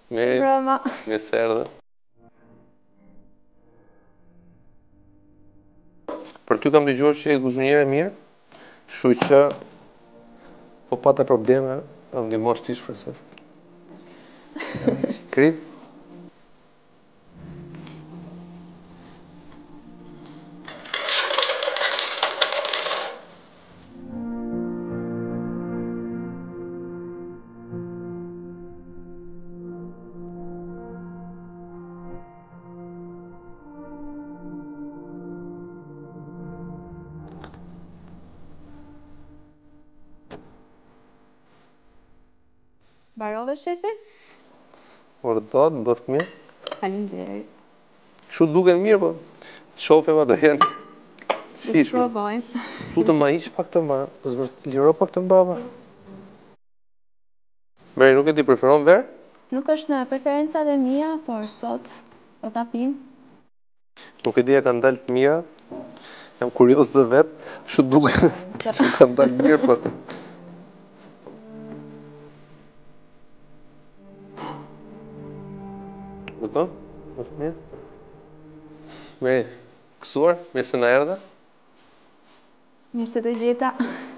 Meri, Roma. mirë se erdhe. Për ty kam dëgjuar që je kuzhinier e mirë, kështu që po pata probleme, do ndihmosh ti shpresoj. Kri? Barove, shefi? Por do të bëft mirë. Faleminderit. Kështu duken mirë, po shofe ma do herë. Do të provojmë. Lutem ma hiq pak të ma, liro pak të mbrapa. Meri, nuk e ti preferon verë? Nuk është në preferencat e mia, por sot do ta pim. Nuk e di, ka ndalë të mira. Jam kurioz dhe vetë, kështu duket. Kështu ka ndalë mirë, po. Kupton? Është mirë. Meri, kësuar, mirë se na erdhe. Mirë se të gjeta.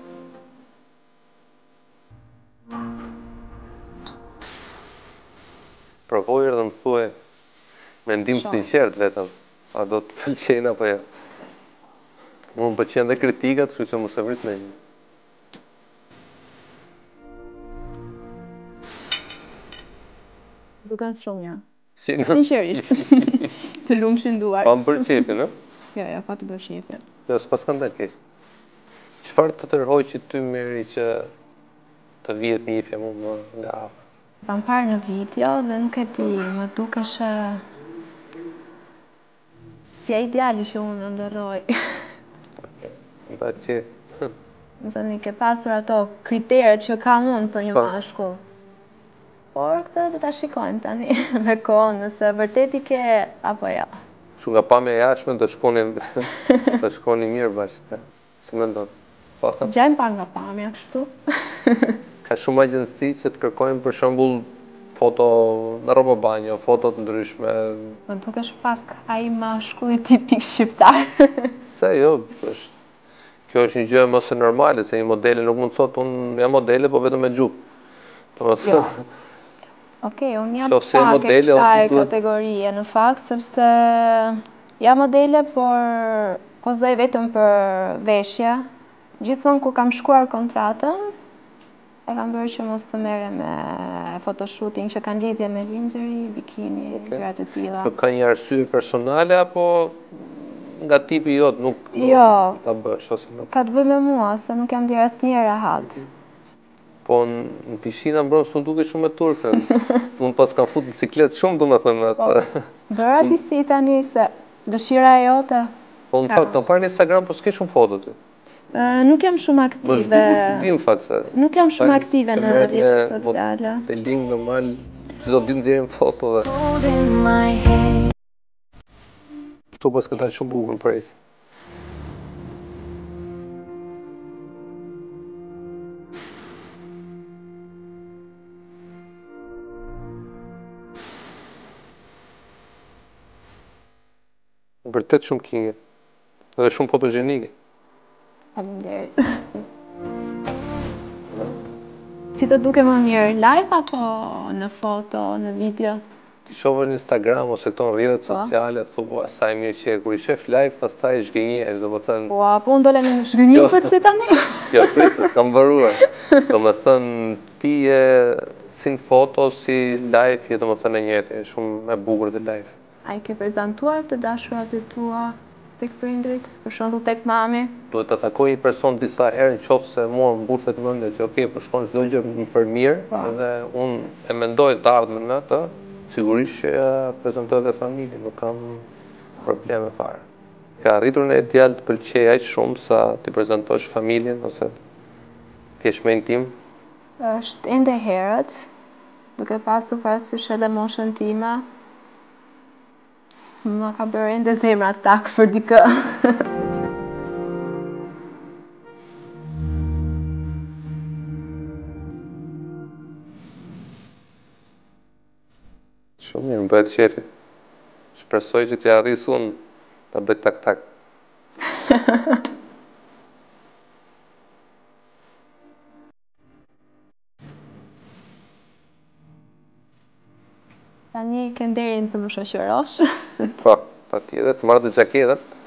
Provoj dhe më thuaj mendim sinqert vetëm, a do të pëlqejnë apo jo. Mua më pëlqen dhe kritikat, kështu që mos e vrit me një. Duken shumë mirë. Si në? Sinqerisht. Të lumshin duar. Pa më bërë qefin, ë? Jo, pa të bërë shefin. Jo, s'pas ka ndalë keq. Çfarë të tërhoj që ty Meri që të vihet njifje mu më nga afër? Kam parë në video dhe nuk e di, më dukesh si e ideali që unë në ndërroj. Nda që... Më thënë, ke pasur ato kriteret që kam unë për një mashkull. Por këtë do ta shikojmë tani me kohën, nëse vërtet i ke apo jo. Shu nga pamja jashme të shkoni mirë bashkë. Si më ndonë? Gjajmë pa nga pamja, kështu. Ka shumë agjensi që të kërkojnë për shembull foto në rroba banjo, foto të ndryshme. Më dukesh pak ai mashkulli tipik shqiptar. Se jo, kjo është një gjë mos e normale, se një modele nuk mund të thotë unë jam modele, po vetëm me xhup. Jo. Okej, unë jam pak e kësaj kategorie në fakt, sepse jam modele, por pozoj vetëm për veshje. Gjithmonë kur kam shkruar kontratën, e kam bërë që mos të merrem me photoshooting që kanë lidhje me lingerie, bikini, gjëra të tilla. Ka një arsye personale apo nga tipi jot nuk ta bësh ose nuk? Ka të bëjë me mua, se nuk jam ndier asnjëherë rehat. Po në pishinë mbrëm s'u duket shumë e turpë. Unë pas kam fut në ciklet shumë, domethënë atë. Bëra disi tani se dëshira e jote. Po në fakt, kam parë në Instagram, po s'ke shumë foto ty. Nuk jam shumë aktive. Nuk jam shumë aktive në rrjetet sociale. Te link normal, çdo ditë nxjerrim foto dhe. Këtu pas këta shumë bukur në Paris. Vërtet shumë kinge. Edhe shumë fotogjenike. Faleminderit. Si të duke më mirë, live apo në foto, në video? Ti shohë në Instagram ose këto në rrjetet sociale, thua sa e mirë që kur i shef live, pastaj zhgënjehesh, domethënë. Po, apo unë dole në zhgënjim për çe tani? Jo, prit, s'kam mbaruar. Domethënë ti je si në foto, si live, je domethënë e njëjtë, shumë e bukur dhe live. A i ke prezantuar të dashurat e tua tek prindrit, për shembull tek mami? Duhet të takoj një person disa herë, nëse mua mbushet mendja që okay, po shkon çdo gjë për mirë, dhe unë e mendoj të ardhmen me atë, sigurisht që prezantoj dhe familjen, nuk kam probleme fare. Ka arritur në ideal të pëlqej aq shumë sa ti prezantosh familjen ose thjesht me intim? Është ende herët, duke pasur parasysh edhe moshën time, s'ma ka bërë ende zemra tak për dikë. Shumë mirë, më bëhet qefi. Shpresoj që t'ja arris unë ta bëj tak-tak. Tani kënderin të më shoqërosh. Po, patjetër, të marrë dhe gjaketat.